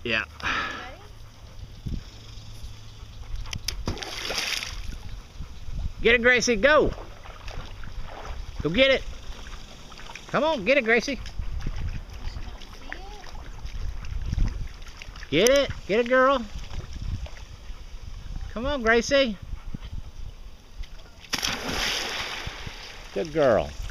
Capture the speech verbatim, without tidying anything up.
Yeah. Get it, Gracie, go! Go get it! Come on, get it, Gracie. Get it, get it, girl. Come on, Gracie. Good girl.